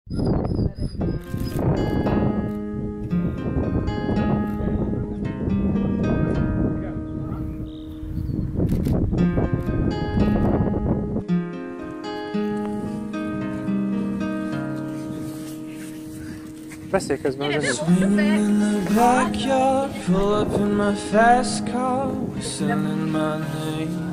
Beszélj közben az Swinging in the backyard, pull up in my fast car, whistling my name.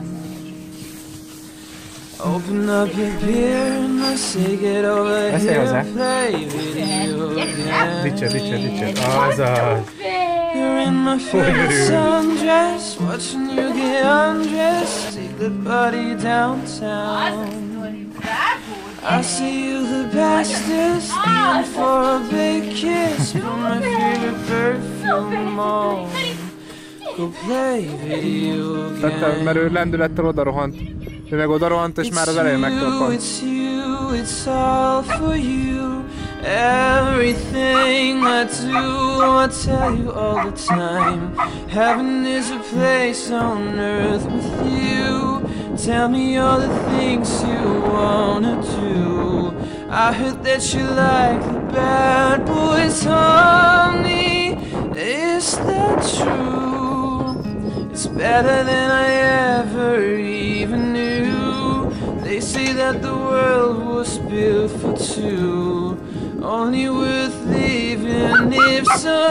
Open up your beer and I say get over here, play video games. Dicsér, azaz. You're in my favorite sundress, watching you get undressed, take the party downtown. I see you the bestest, stealing for a big kiss, put my favorite perfume on, go play video games. Mert ő lendülettel oda rohant. Ő meg oda rohant, és már az elején megtörpant. It's you, it's all for you. Everything I do, I tell you all the time. Heaven is a place on earth with you. Tell me all the things you wanna do. I heard that you like the bad boys, honey. Is that true? It's better than I ever even knew. They say that the world was built for two, only worth living if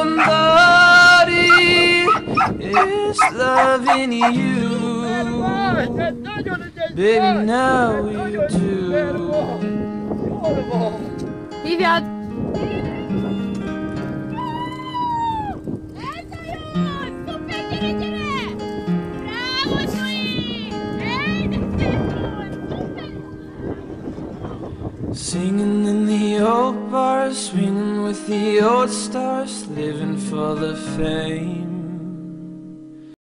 somebody is loving you. Baby, now you do. Vivian! Singing in the old bars, swinging with the old stars, living for the fame.